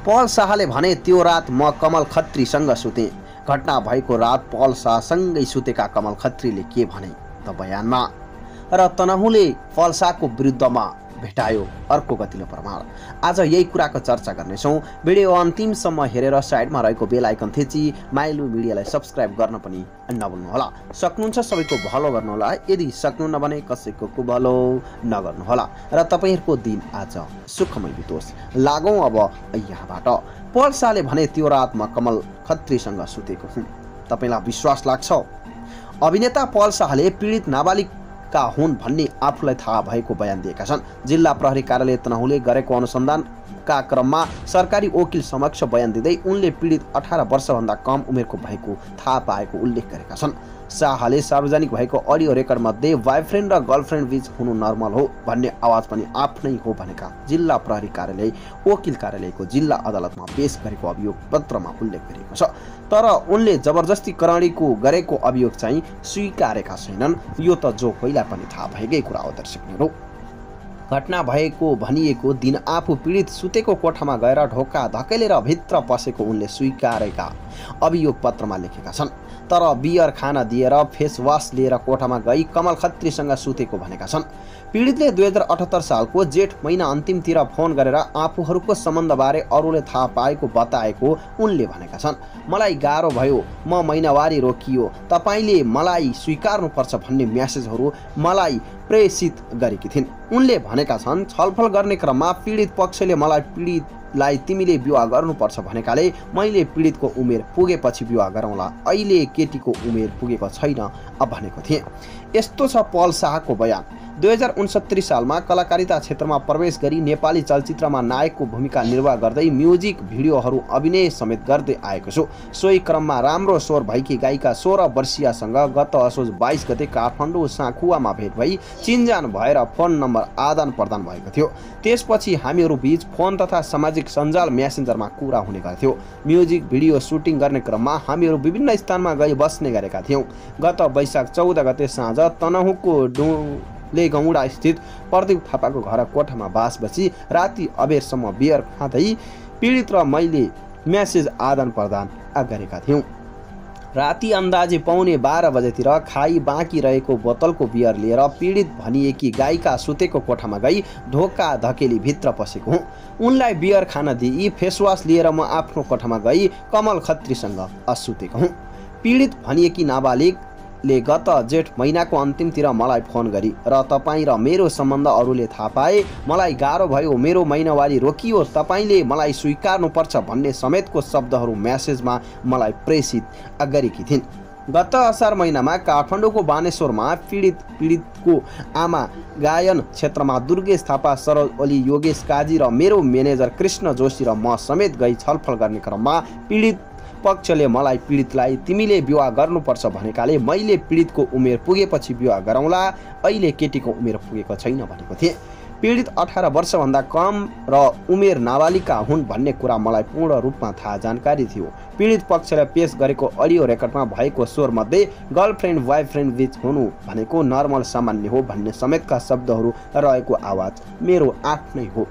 पल शाहले भने त्यो रात म कमल खत्रीसँग सुतेँ। घटना भएको रात पल शाहसँगै सुतेका कमल खत्रीले के भने त बयानमा। र तनहुँले पल शाहको विरुद्धमा भेटायो अर्को गतिलो प्रमाण। आज यही कुराको चर्चा गर्नेछौँ। भिडियो अन्तिमसम्म हेरेर साइडमा रहेको बेल आइकन थिची माइलु मिडियालाई सब्स्क्राइब गर्न पनि नभुल्नुहोला। सक्नुहुन्छ सबैको भलो गर्नुहोला, यदि सक्नुहुन्न भने कसैको कुभलो नगर्नुहोला र तपाईहरुको दिन आज सुखमय बितोस्। लागौं अब यहाँबाट। पल शाहले भने त्यो रात म कमल खत्रीसँग सुतेको हुँ। तपाईलाई विश्वास लाग्छ? अभिनेता पल शाहले पीडित नाबालिग का हुन् भन्ने आफूलाई थाहा भएको बयान दिएका छन्। जिल्ला प्रहरी कार्यालय तनहुँले गरेको अनुसन्धानका क्रममा सरकारी वकिल समक्ष बयान दिँदै उनले पीडित 18 वर्षभन्दा कम उमेरको भएको थाहा पाएको उल्लेख गरेका छन्। शाहले सार्वजनिक भएको अडियो रेकर्ड मध्ये बॉयफ्रेन्ड र गर्लफ्रेन्ड बीच हुनु नर्मल हो भन्ने आवाज पनि आफ्नै हो भनेका जिल्ला प्रहरी कार्यालय वकिल कार्यालयको जिल्ला अदालतमा पेश गरेको अभियोग पत्रमा उल्लेख गरिएको छ। तर उनले जबरजस्ती करणीको गरेको अभियोग चाहिँ स्वीकारेका छैनन्। यो त जो पहिला पनि थाहा भएकै कुरा हो दर्शकहरू। घटना भएको भनिएको दिन आफू पीडित सुतेको कोठामा गएर ढोका धकेलेर भित्र पसेको उनले स्वीकारेका अभियोग पत्रमा लेखेका छन्। तर बियर खान दिएर फेस वास लिएर कोठामा गई कमल खत्रीसँग सुतेको भनेका छन्। पीडितले 2078 सालको जेठ महिना अन्तिमतिर फोन गरेर आफूहरूको सम्बन्धबारे अरूले थाहा पाएको बताएको उनले भनेका छन्। मलाई गाह्रो भयो, म महिनावारी रोकियो, तपाईले मलाई स्वीकार्नुपर्छ भन्ने म्यासेजहरू मलाई प्रेषित गरेकी थिइन्। उनले भनेका छन्, छलफल गर्ने क्रममा पीडित पक्षले मलाई पीडितलाई तिमीले विवाह गर्नुपर्छ भनेकाले मैले पीडितको उमेर पुगेपछि विवाह गरौँला, अहिले केटीको उमेर पुगेको छैन भनेको थिएँ। यस्तो छ पल शाहको बयान। 2069 सालमा कलाकारिता क्षेत्रमा प्रवेश गरी नेपाली चलचित्रमा नायकको भूमिका निर्वाह गर्दै म्युजिक भिडियोहरू अभिनय समेत गर्दै आएको छु। सोही क्रममा राम्रो स्वर भएकी गायिका 16 वर्षीयसँग गत असोज 22 गते काठमाडौँ साँखुवामा भेट भई चिनजान भएर फोन नम्बर आदान प्रदान भएको थियो। त्यसपछि हामीहरू बीच फोन तथा सामाजिक सञ्जाल मेसेन्जरमा कुरा हुने गर्थ्यो। म्युजिक भिडियो सुटिङ गर्ने क्रममा हामीहरू विभिन्न स्थानमा गई बस्ने गरेका थियौँ। गत वैशाख 14 गते साँझ तनहुँको लेगौँडा स्थित प्रदीप थापाको घर कोठामा बास बसी राति अबेरसम्म बियर खाँदै पीडित र मैले म्यासेज आदान प्रदान गरेका थियौँ। राति अन्दाजे पौने 12 बजेतिर खाई बाँकी रहेको बोतलको बियर लिएर पीडित भनिएकी गायिका सुतेको कोठामा गई ढोका धकेली भित्र पसेको हुँ। उनलाई बियर खान दिई फेसवास लिएर म आफ्नो कोठामा गई कमल खत्रीसँग सुतेको हुँ। पीडित भनिएकी नाबालिगले गत जेठ महिनाको अन्तिमतिर मलाई फोन गरी र तपाईँ र मेरो सम्बन्ध अरूले थाहा पाए, मलाई गाह्रो भयो, मेरो महिनावारी रोकियो, तपाईँले मलाई स्वीकार्नुपर्छ भन्ने समेतको शब्दहरू म्यासेजमा मलाई प्रेषित गरेकी थिइन्। गत असार महिनामा काठमाडौँको बानेश्वरमा पीडितको आमा गायन क्षेत्रमा दुर्गेश थापा, सरोज ओली, योगेश काजी र मेरो म्यानेजर कृष्ण जोशी र म समेत गई छलफल गर्ने क्रममा पीडित पक्षले मलाई पीडितलाई तिमीले विवाह गर्नुपर्छ भनेकाले मैले पीडितको उमेर पुगेपछि विवाह गरौँला, अहिले केटीको उमेर पुगेको छैन भनेको थिएँ। पीडित 18 वर्षभन्दा कम र उमेर नाबालिका हुन् भन्ने कुरा मलाई पूर्ण रूपमा थाहा जानकारी थियो। पीडित पक्षले पेश गरेको अडियो रेकर्डमा भएको स्वरमध्ये गर्लफ्रेन्ड बॉयफ्रेन्ड बीच हुनु भनेको नर्मल सामान्य हो भन्ने समेतका शब्दहरू रहेको आवाज मेरो आफ्नै हो।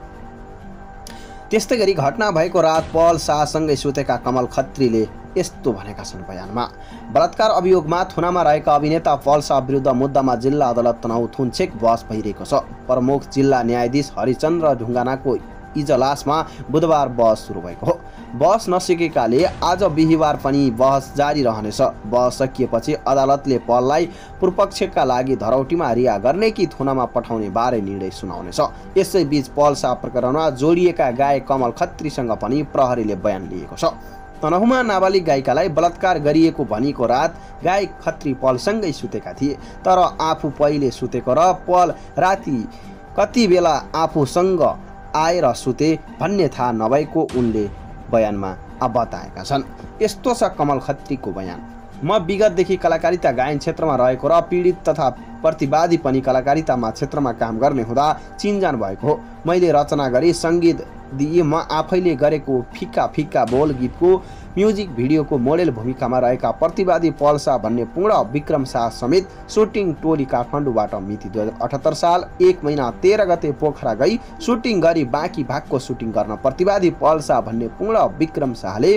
त्यस्तै गरी घटना भएको रात पल शाहसँगै सुतेका कमल खत्रीले यस्तो भनेका छन् बयानमा। बलात्कार अभियोगमा थुनामा रहेका अभिनेता पल शाह विरुद्ध मुद्दामा जिल्ला अदालत तनहुँ थुन्चेक बहस भइरहेको छ। प्रमुख जिल्ला न्यायाधीश हरिचन्द्र ढुङ्गानाको इजलासमा बुधबार बहस सुरु भएको हो। बहस नसकेकाले आज बिहिबार पनि बहस जारी रहनेछ। बहस सकिएपछि अदालतले पललाई पूर्वपक्षका लागि धरौटीमा रिहा गर्ने कि थुनामा पठाउने बारे निर्णय सुनाउनेछ। यसैबीच पल शाह प्रकरणमा जोडिएका गायक कमल खत्रीसँग पनि प्रहरीले बयान लिएको छ। तनहुँमा नाबालिग गायिकालाई बलात्कार गरिएको भनिएको रात गायक खत्री पलसँगै सुतेका थिए। तर आफू पहिले सुतेको र पल राति कति बेला आफूसँग आएर सुते भन्ने थाहा नभएको उनले बयानमा बताएका छन्। यस्तो छ कमल खत्रीको बयान। म विगतदेखि कलाकारिता गायन क्षेत्रमा रहेको र पीडित तथा प्रतिवादी पनि कलाकारितामा क्षेत्रमा काम गर्ने हुँदा चिनजान भएको हो। मैले रचना गरी सङ्गीत दिए। म आफैले गरेको फिक्का फिक्का बोल गीतको म्युजिक भिडियोको मोडेल भूमिकामा रहेका प्रतिवादी पल शाह भन्ने पूर्ण विक्रम शाह समेत सुटिङ टोली काठमाडौँबाट मिति 2078 साल 1 महिना 13 गते पोखरा गई सुटिङ गरी बाँकी भागको सुटिङ गर्न प्रतिवादी पल शाह भन्ने पूर्ण विक्रम शाहले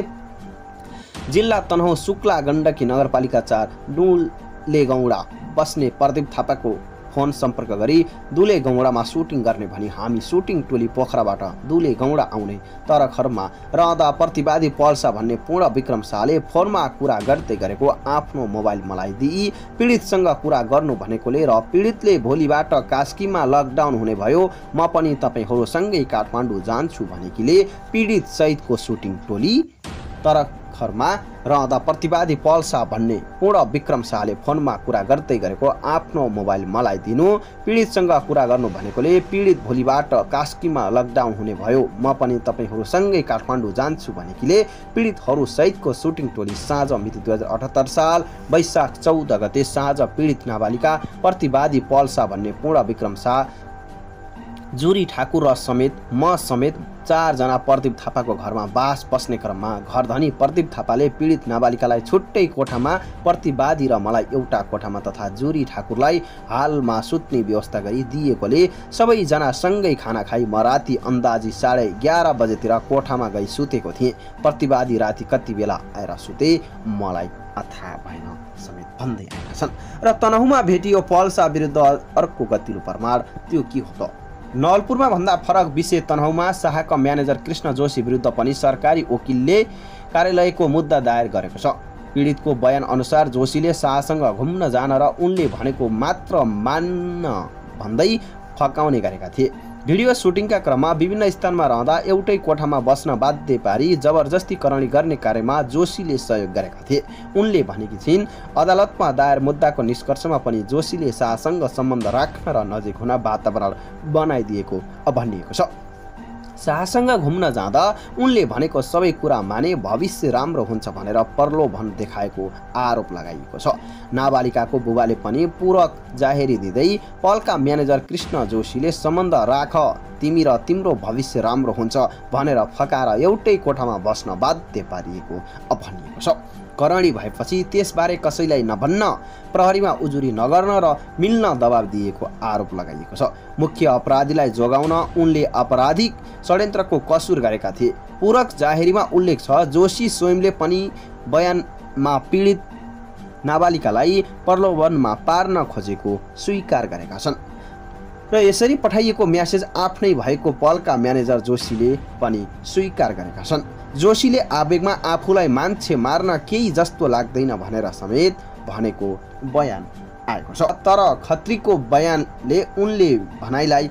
जिल्ला तनहुँ शुक्ला गण्डकी नगरपालिका 4 दुलेगौडा बस्ने प्रदीप थापाको फोन सम्पर्क गरी दुलेगौडामा सुटिङ गर्ने भनी हामी सुटिङ टोली पोखराबाट दुलेगौडा आउने तरखरमा रहँदा प्रतिवादी पल शाह भन्ने पूर्ण विक्रम शाहले फोनमा कुरा गर्दै गरेको आफ्नो मोबाइल मलाई दिई पीडितसँग कुरा गर्नु भनेकोले र पीडितले भोलिबाट कास्कीमा लकडाउन हुने भयो, म पनि तपाईहरूसँगै काठमाडौँ जान्छु भनेकीले पीडित सहितको सुटिङ टोली तरखरमा रहँदा प्रतिवादी पल शाह भन्ने पूर्ण विक्रम शाहले फोनमा कुरा गर्दै गरेको आफ्नो मोबाइल मलाई दिनु, पीडितसँग कुरा गर्नु भनेकोले पीडित भोलिबाट कास्कीमा लकडाउन हुने भयो, म पनि तपाईहरूसँगै काठमाडौँ जान्छु भनेकीले पीडितहरू सहितको सुटिङ टोली साँझ मिति 2078 साल वैशाख 14 गते साँझ पीडित नाबालिका प्रतिवादी पल शाह भन्ने पूर्ण विक्रम शाह जुरी ठाकुर र समेत म समेत 4 जना प्रदीप थापाको घरमा बास बस्ने क्रममा घरधनी प्रदीप थापाले पीडित नाबालिकालाई छुट्टै कोठामा, प्रतिवादी र मलाई एउटा कोठामा तथा जुरी ठाकुरलाई हालमा सुत्ने व्यवस्था गरी दिएकोले सबैजना सँगै खाना खाई म राति अन्दाजी 11:30 बजेतिर कोठामा गई सुतेको थिएँ। प्रतिवादी राति कति बेला आएर सुते मलाई थाहा भएन समेत भन्दै आएका छन्। र तनहुँमा भेटियो पल शाह विरुद्ध अर्को गतिलो प्रमाण, त्यो के हो त? नवलपुरमा भन्दा फरक विषय तनहुँमा शाहका म्यानेजर कृष्ण जोशी विरुद्ध पनि सरकारी वकिलले कार्यालयको मुद्दा दायर गरेको छ। पीडितको बयान अनुसार जोशीले शाहसँग घुम्न जान र उनले भनेको मात्र मान्न भन्दै फकाउने गरेका थिए। भिडियो सुटिङका क्रममा विभिन्न स्थानमा रहँदा एउटै कोठामा बस्न बाध्य पारी जबरजस्ती करणी गर्ने कार्यमा जोशीले सहयोग गरेका थिए। उनले भनेकी छिन्, अदालतमा दायर मुद्दाको निष्कर्षमा पनि जोशीले शाहसँग सम्बन्ध राख्न र नजिक हुन वातावरण बनाइदिएको भनिएको छ। शाहसँग घुम्न जाँदा उनले भनेको सबै कुरा माने भविष्य राम्रो हुन्छ भनेर प्रलोभन देखाएको आरोप लगाइएको छ। नाबालिकाको बुबाले पनि पूरक जाहेरी दिँदै पलका म्यानेजर कृष्ण जोशीले सम्बन्ध राख, तिमी र तिम्रो भविष्य राम्रो हुन्छ भनेर फकाएर एउटै कोठामा बस्न बाध्य पारिएको भनिएको छ। करणी भएपछि त्यसबारे कसैलाई नभन्न, प्रहरीमा उजुरी नगर्न र मिल्न दबाब दिएको आरोप लगाइएको छ। मुख्य अपराधीलाई जोगाउन उनले आपराधिक षड्यन्त्रको कसुर गरेका थिए। पूरक जाहेरीमा उल्लेख छ, जोशी स्वयंले पनि बयानमा पीडित नाबालिकालाई प्रलोभनमा पार्न खोजेको स्वीकार गरेका छन् र यसरी पठाइएको म्यासेज आफ्नै भएको पलका म्यानेजर जोशीले पनि स्वीकार गरेका छन्। जोशीले आवेगमा आफूलाई मान्छे मार्न केही जस्तो लाग्दैन भनेर समेत भनेको बयान आएको छ। तर खत्रीको बयानले उनले भनाइलाई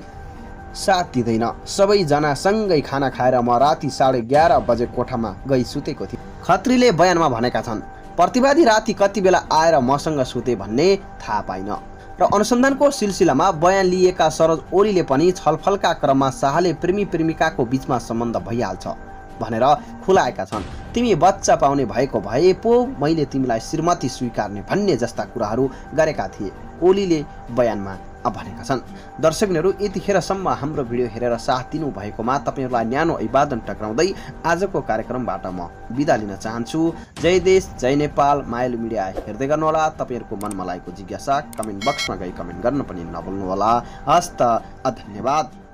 साथ दिँदैन। सबैजना सँगै खाना खाएर म राति 11:30 बजे कोठामा गई सुतेको थिएँ। खत्रीले बयानमा भनेका छन्, प्रतिवादी राति कति बेला आएर मसँग सुते भन्ने थाहा पाइन र अनुसन्धानको सिलसिलामा बयान लिएका सरोज ओलीले पनि छलफलका क्रममा शाहले प्रेमी प्रेमिकाको बीचमा सम्बन्ध भइहाल्छ भनेर खुलाएका छन्। तिमी बच्चा पाउने भएको भए पो मैले तिमीलाई श्रीमती स्वीकार्ने भन्ने जस्ता कुराहरू गरेका थिए, ओलीले बयानमा भनेका छन्। दर्शकहरू, यतिखेरसम्म हाम्रो भिडियो हेरेर साथ दिनु भएकोमा तपाईहरुलाई न्यानो अभिवादन टक्राउँदै आजको कार्यक्रमबाट म बिदा लिन चाहन्छु। जय देश, जय नेपाल। मायालु मिडिया हेर्दै गर्नुहोला। तपाईहरुको मनमा लागेको जिज्ञासा कमेन्ट बक्समा गई कमेन्ट गर्न पनि नभुल्नुहोला। हस्त, धन्यवाद।